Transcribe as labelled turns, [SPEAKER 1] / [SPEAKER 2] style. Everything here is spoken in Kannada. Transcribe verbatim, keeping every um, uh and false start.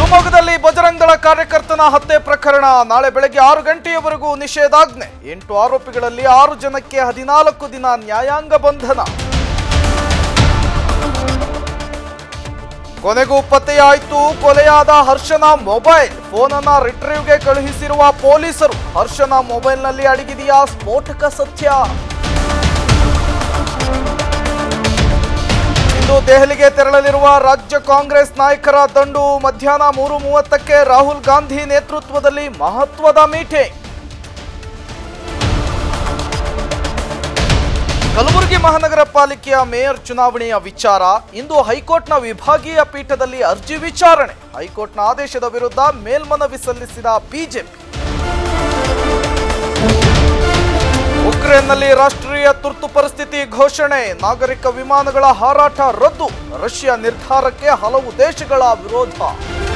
[SPEAKER 1] ಶಿವಮೊಗ್ಗದಲ್ಲಿ ಬಜರಂಗ ದಳ ಕಾರ್ಯಕರ್ತನ ಹತ್ಯೆ ಪ್ರಕರಣ ನಾಳೆ ಬೆಳಗ್ಗೆ ಆರು ಗಂಟೆಯವರೆಗೂ ನಿಷೇಧಾಜ್ಞೆ. ಎಂಟು ಆರೋಪಿಗಳಲ್ಲಿ ಆರು ಜನಕ್ಕೆ ಹದಿನಾಲ್ಕು ದಿನ ನ್ಯಾಯಾಂಗ ಬಂಧನ. ಕೊನೆಗೂ ಪತ್ತೆಯಾಯಿತು ಕೊಲೆಯಾದ ಹರ್ಷನ ಮೊಬೈಲ್. ಫೋನ್ ಅನ್ನು ರಿಟ್ರೀವ್ಗೆ ಕಳುಹಿಸಿರುವ ಪೊಲೀಸರು. ಹರ್ಷನ ಮೊಬೈಲ್ನಲ್ಲಿ ಅಡಗಿದೆಯಾ ಸ್ಫೋಟಕ ಸತ್ಯ? ಇಂದು ದೆಹಲಿಗೆ ತೆರಳಲಿರುವ ರಾಜ್ಯ ಕಾಂಗ್ರೆಸ್ ನಾಯಕರ ದಂಡು. ಮಧ್ಯಾಹ್ನ ಮೂರು ಮೂವತ್ತಕ್ಕೆ ರಾಹುಲ್ ಗಾಂಧಿ ನೇತೃತ್ವದಲ್ಲಿ ಮಹತ್ವದ ಮೀಟಿಂಗ್. ಕಲಬುರಗಿ ಮಹಾನಗರ ಪಾಲಿಕೆಯ ಮೇಯರ್ ಚುನಾವಣೆಯ ವಿಚಾರ ಇಂದು ಹೈಕೋರ್ಟ್ನ ವಿಭಾಗೀಯ ಪೀಠದಲ್ಲಿ ಅರ್ಜಿ ವಿಚಾರಣೆ. ಹೈಕೋರ್ಟ್ನ ಆದೇಶದ ವಿರುದ್ಧ ಮೇಲ್ಮನವಿ ಸಲ್ಲಿಸಿದ ಬಿಜೆಪಿ. ಉಕ್ರೇನ್ನಲ್ಲಿ ರಾಷ್ಟ್ರೀಯ ತುರ್ತು ಪರಿಸ್ಥಿತಿ ಘೋಷಣೆ. ನಾಗರಿಕ ವಿಮಾನಗಳ ಹಾರಾಟ ರದ್ದು. ರಷ್ಯಾ ನಿರ್ಧಾರಕ್ಕೆ ಹಲವು ದೇಶಗಳ ವಿರೋಧ.